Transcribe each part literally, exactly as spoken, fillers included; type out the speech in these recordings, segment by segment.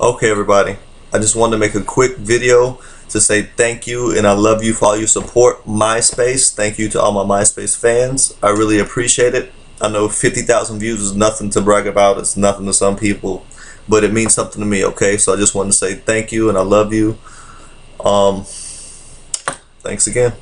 Okay, everybody. I just wanted to make a quick video to say thank you and I love you for all your support. MySpace, thank you to all my MySpace fans. I really appreciate it. I know fifty thousand views is nothing to brag about. It's nothing to some people, but it means something to me, okay? So I just wanted to say thank you and I love you. Um, thanks again.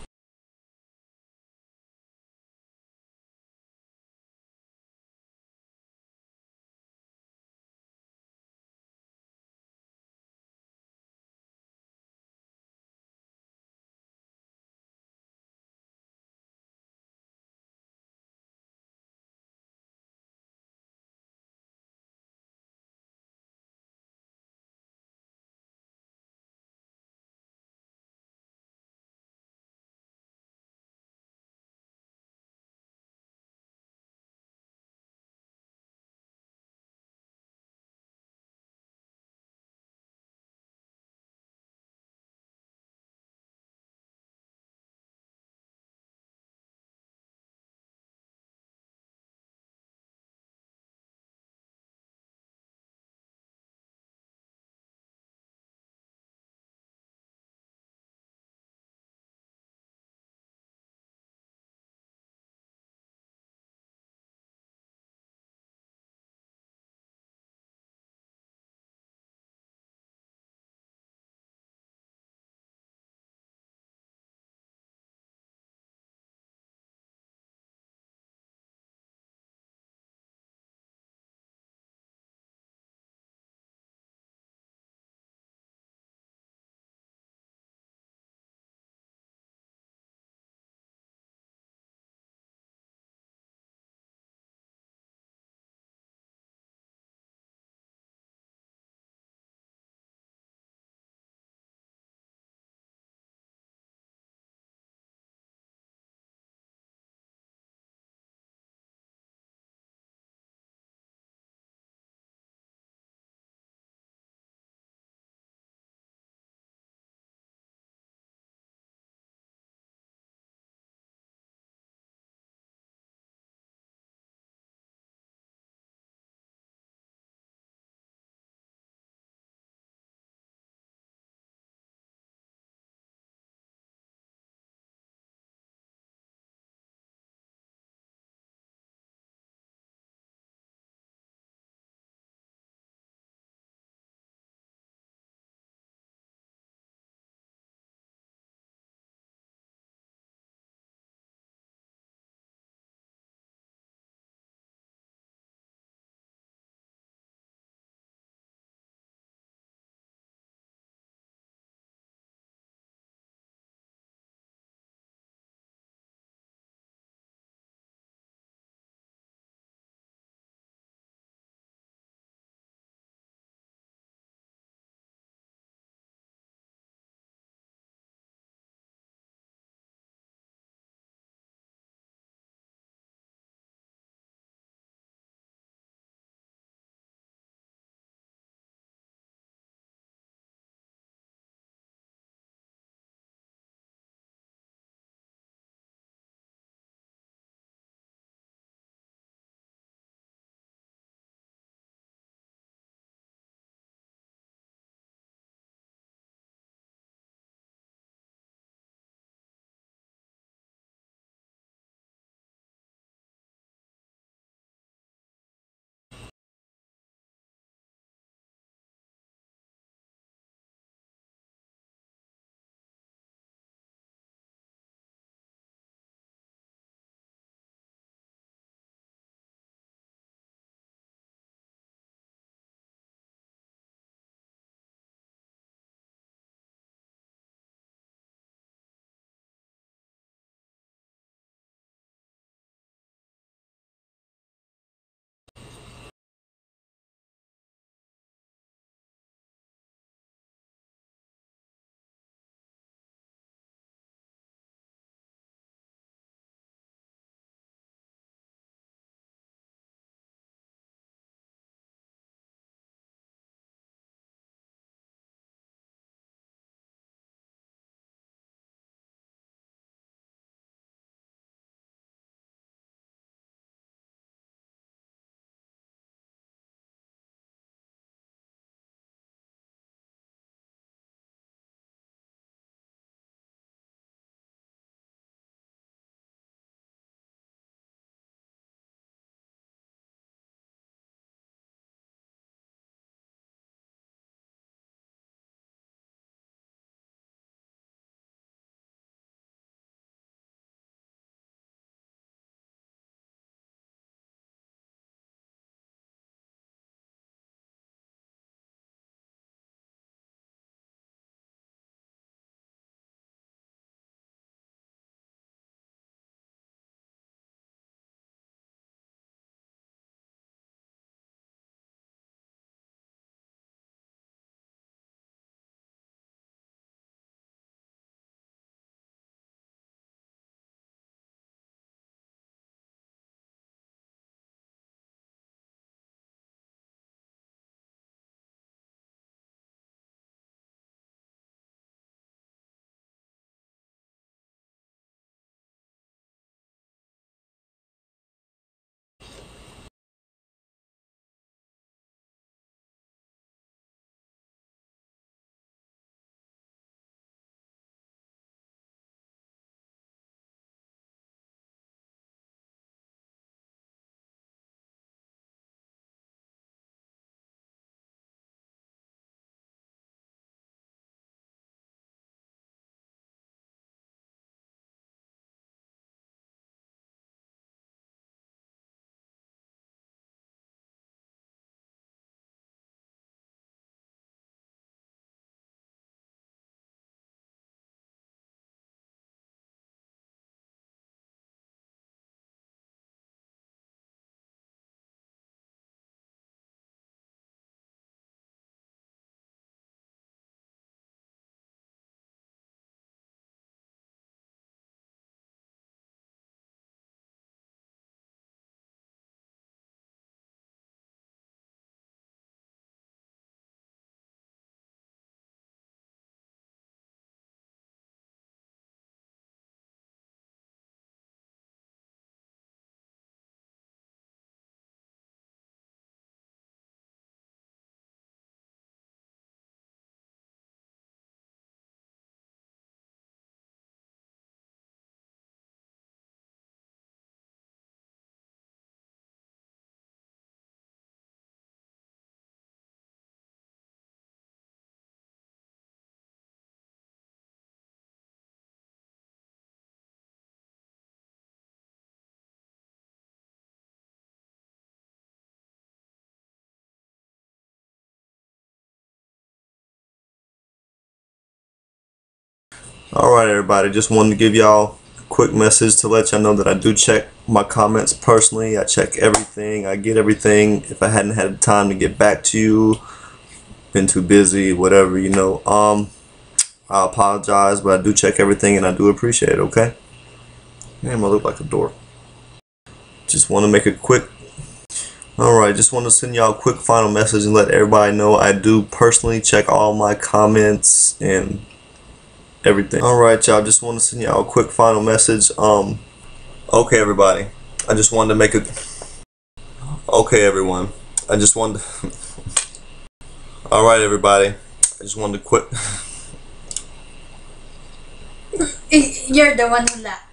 Alright everybody, just wanted to give y'all a quick message to let y'all know that I do check my comments personally. I check everything, I get everything. If I hadn't had the time to get back to you, been too busy, whatever, you know, um, I apologize, but I do check everything and I do appreciate it, okay? Damn, I look like a dork. Just want to make a quick Alright, just want to send y'all a quick final message and let everybody know I do personally check all my comments and everything. Alright y'all, just want to send y'all a quick final message. Um okay everybody, I just wanted to make a okay everyone I just wanted to alright everybody, I just wanted to quit. You're the one who laughed.